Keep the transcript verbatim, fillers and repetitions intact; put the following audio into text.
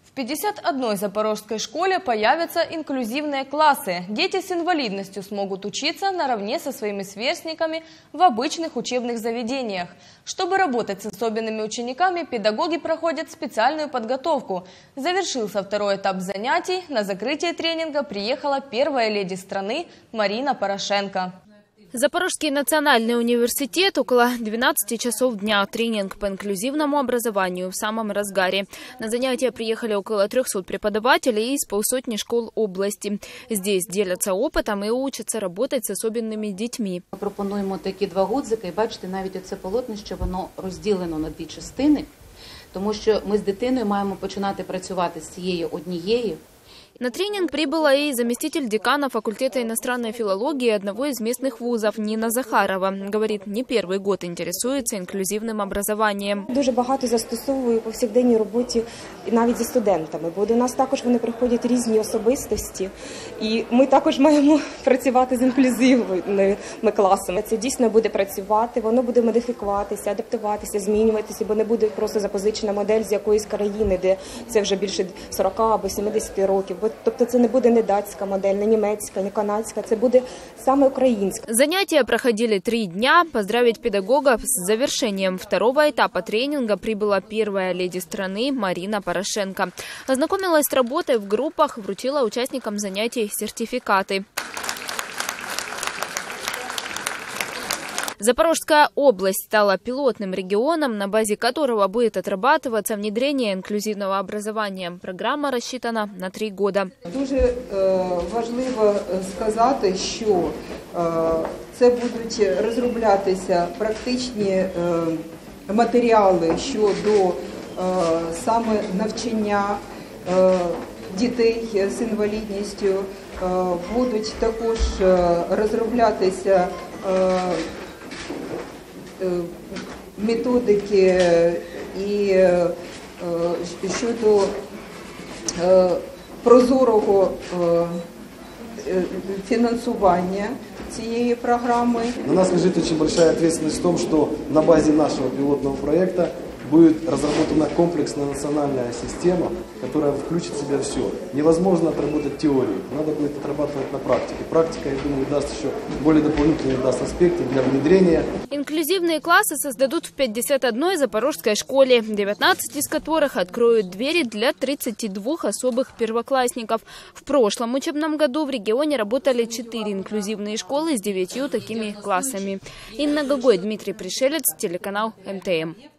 В пятидесяти одной запорожской школе появятся инклюзивные классы. Дети с инвалидностью смогут учиться наравне со своими сверстниками в обычных учебных заведениях. Чтобы работать с особенными учениками, педагоги проходят специальную подготовку. Завершился второй этап занятий. На закрытие тренинга приехала первая леди страны Марина Порошенко. Запорожский национальный университет, около двенадцати часов дня. Тренинг по инклюзивному образованию в самом разгаре. На занятия приехали около трехсот преподавателей из полсотни школ области. Здесь делятся опытом и учатся работать с особенными детьми. Ми пропонуємо такі два гудзики, і бачите, навіть оце полотнище, воно розділено на дві частини, тому що ми з дитиною маємо починати працювати з цієї однієї. На тренинг прибыла и заместитель декана факультета иностранной филологии одного из местных вузов Нина Захарова. Говорит, не первый год интересуется инклюзивным образованием. Дуже багато застосовую у повсякденній роботі навіть зі студентами, бо до нас також вони приходять різні особистості, і ми також маємо працювати з інклюзивними класами. Це дійсно буде працювати, воно буде модифікуватися, адаптуватися, змінюватися, бо не буде просто запозичена модель з якоїсь країни, де це вже більше сорока або сімдесяти років. Тобто це не буде не датська модель, не німецька, не канадська, це буде саме українська. Занятия проходили три дня. Поздравить педагогов с завершением второго этапа тренинга прибыла первая леди страны Марина Порошенко. Ознакомилась с работой в группах, вручила участникам занятий сертификаты. Запорожская область стала пилотным регионом, на базе которого будет отрабатываться внедрение инклюзивного образования. Программа рассчитана на три года. Дуже е, важливо сказати, що е, це будуть розроблятися практичні е, матеріали щодо е, саме навчання е, дітей з інвалідністю. Е, будуть також е, розроблятися е, методики і щодо прозорого финансирования цієї программы. На нас лежит очень большая ответственность в том, что на базе нашего пилотного проекта будет разработана комплексная национальная система, которая включит в себя все. Невозможно отработать теорию, надо будет отрабатывать на практике. Практика, я думаю, даст еще более дополнительные даст аспекты для внедрения. Инклюзивные классы создадут в пятидесяти одной запорожской школе, девятнадцать из которых откроют двери для тридцати двух особых первоклассников. В прошлом учебном году в регионе работали четыре инклюзивные школы с девятью такими классами. Инна Гогой, Дмитрий Пришелец, телеканал эм тэ эм.